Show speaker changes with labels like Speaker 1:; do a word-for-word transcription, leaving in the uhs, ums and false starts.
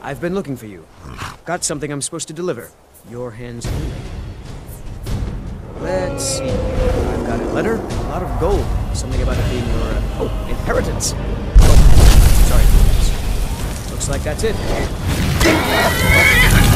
Speaker 1: I've been looking for you. Got something I'm supposed to deliver. Your hands only. Let's see. I've got a letter, a lot of gold. Something about it being your, uh, oh, inheritance. Oh, sorry. Looks like that's it.